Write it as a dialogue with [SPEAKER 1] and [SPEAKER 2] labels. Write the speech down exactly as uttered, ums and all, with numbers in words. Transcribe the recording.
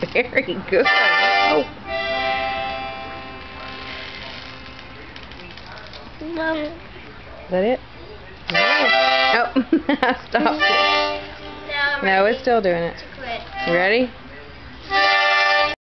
[SPEAKER 1] Very good. Oh.
[SPEAKER 2] Mom.
[SPEAKER 1] Is that it? Oh, I stopped it.
[SPEAKER 2] No, I'm
[SPEAKER 1] No, it's still doing it.
[SPEAKER 2] Quit.
[SPEAKER 1] You ready?